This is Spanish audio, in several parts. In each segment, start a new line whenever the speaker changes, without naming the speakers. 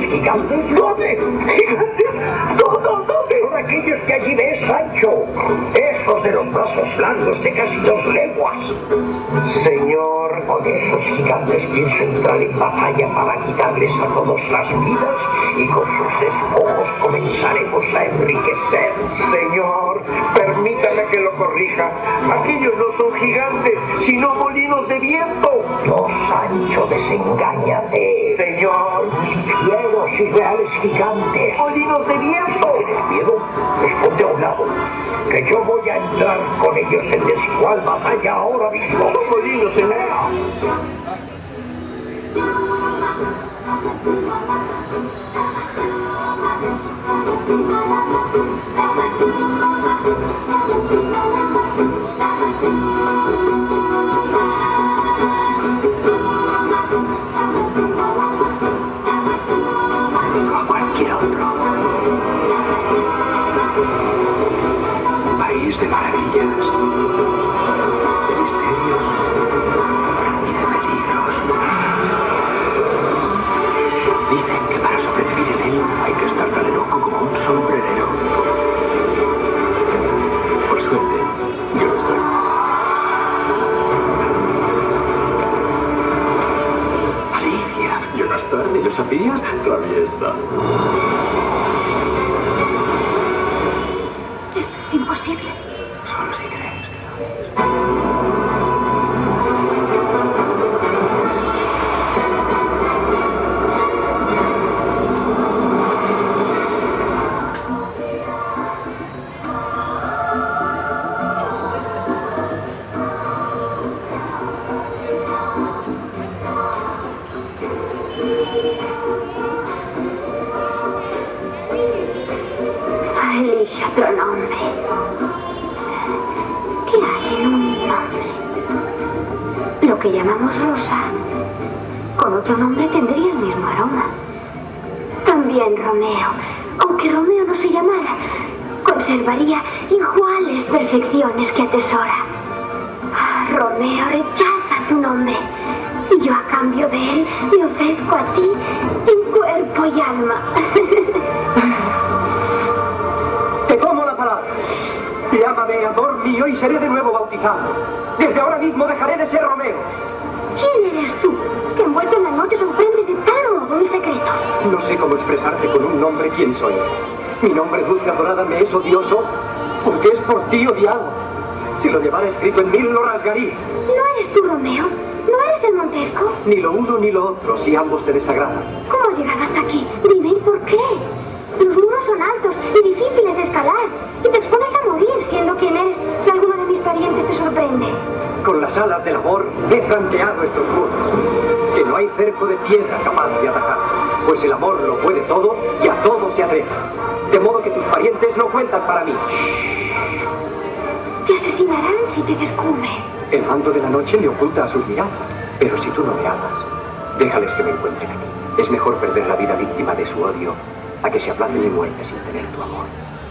gigantes?
¿Dónde? ¿Gigantes? ¿Dónde?
Son aquellos que allí ves, Sancho. Esos de los brazos largos de casi 2 leguas.
Señor,
Con esos gigantes pienso entrar en batalla para quitarles a todos las vidas y con sus despojos comenzaremos a enriquecer.
señor, permítame que lo corrija. Aquellos no son gigantes, sino molinos de viento.
No, Sancho, desengáñate.
Señor,
Fieros y reales gigantes.
molinos de viento.
¿Tienes miedo? Pues ponte a un lado, que yo voy a entrar con ellos en desigual batalla ahora mismo.
Son molinos en aire.
Como cualquier otro. País de maravillas, de misterios y de peligros. Dicen que para sobrevivir en él hay que estar tan loco como un sombrerero. Por suerte, yo no estoy. Alicia, llegas tarde, ¿lo sabías? Traviesa.
Esto es imposible.
Solo si crees que lo es.
Elige otro nombre. ¿Qué hay en un nombre? Lo que llamamos rosa, con otro nombre tendría el mismo aroma. También Romeo, aunque Romeo no se llamara, conservaría iguales perfecciones que atesora. Romeo rechaza tu nombre y yo a cambio de él me ofrezco a ti en cuerpo y alma.
Te tomo la palabra. Llámame amor mío y seré de nuevo bautizado. Desde ahora mismo dejaré de ser Romeo.
¿Quién eres tú, que envuelto en la noche sorprendes de tal modo mis secretos?
No sé cómo expresarte con un nombre quién soy. Mi nombre dulce adorada me es odioso porque es por ti odiado. Si lo llevara escrito en 1000 lo rasgaría.
¿No eres tú Romeo? ¿No eres el Montesco?
Ni lo uno ni lo otro, si ambos te desagradan.
¿Cómo has llegado hasta aquí? Dime, ¿y por qué? Los muros son altos y difíciles de escalar y te expones a morir siendo quien eres si alguno de mis parientes te sorprende.
Con las alas del amor he franqueado estos muros. Que no hay cerco de piedra capaz de atajar. Pues el amor lo puede todo y a todo se atreve. De modo que tus parientes no cuentan para mí.
Te asesinarán si te descubren.
El manto de la noche me oculta a sus miradas. Pero si tú no me amas, déjales que me encuentren aquí. Es mejor perder la vida víctima de su odio a que se aplace mi muerte sin tener tu amor.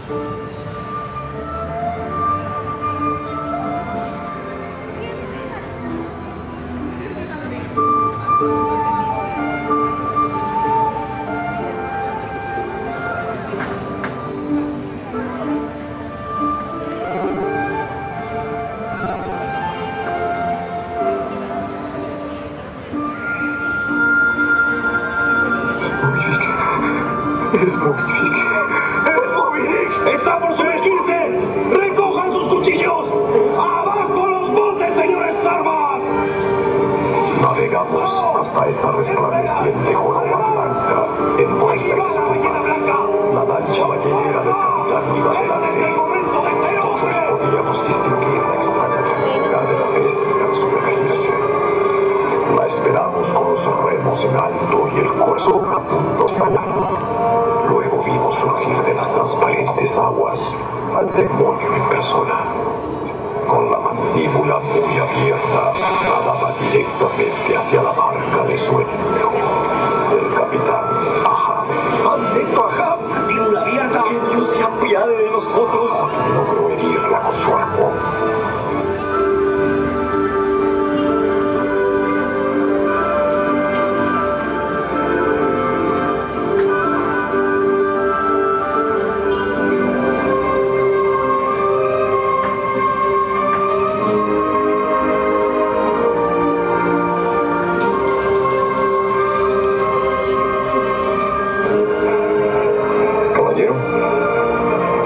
Es Moby Dick. ¡Está por sumergirse! ¡Recojan sus cuchillos! ¡Abajo los botes, señor Starbuck!
Navegamos hasta esa resplandeciente joroba blanca, envuelta en espuma. La lancha ballenera del capitán iba delante. Todos podíamos distinguir la extraña tranquilidad de la bestia al sumergirse. La esperamos con los remos en alto y el corazón a punto de estallar. Luego vimos surgir de las transparentes aguas al demonio en persona. Con la mandíbula muy abierta, nadaba directamente hacia la barca de su enemigo, el capitán Ahab.
¡Maldito Ahab! ¡Mandíbula abierta! ¡Que Dios se apiade de nosotros!
Logró herirla con su arpón.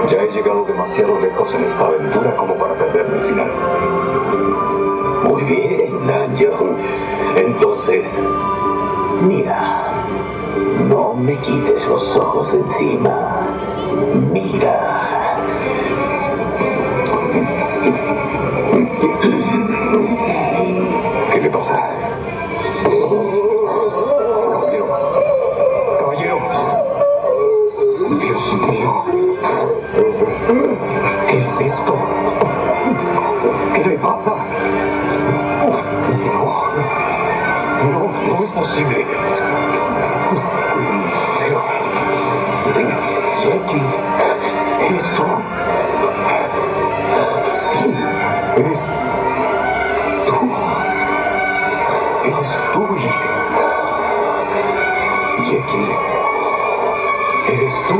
Ya he llegado demasiado lejos en esta aventura como para perderme el final.
Muy bien, Nanjo. Entonces, mira, no me quites los ojos de encima. Mira.
¿Qué le pasa? Caballero. Caballero. Dios mío. ¿Qué es esto? ¿Qué le pasa? No es posible. Pero, Jackie, ¿eres tú? Sí, eres tú. Eres tú, Jackie. Eres tú.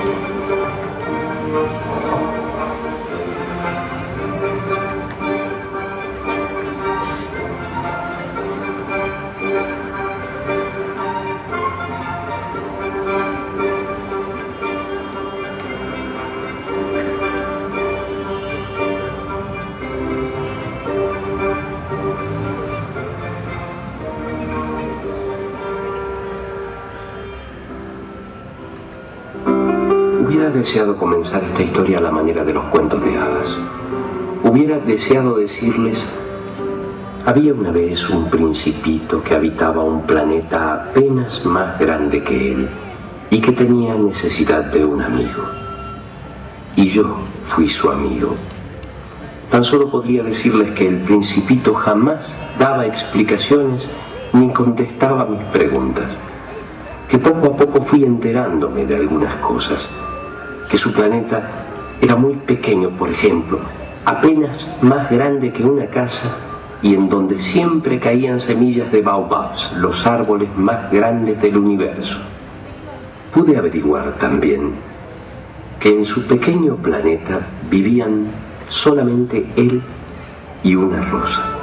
Hubiera deseado comenzar esta historia a la manera de los cuentos de hadas. Hubiera deseado decirles: había una vez un principito que habitaba un planeta apenas más grande que él y que tenía necesidad de un amigo. Y yo fui su amigo. Tan solo podría decirles que el principito jamás daba explicaciones ni contestaba mis preguntas, que poco a poco fui enterándome de algunas cosas, que su planeta era muy pequeño, por ejemplo, apenas más grande que una casa, y en donde siempre caían semillas de baobabs, los árboles más grandes del universo. Pude averiguar también que en su pequeño planeta vivían solamente él y una rosa.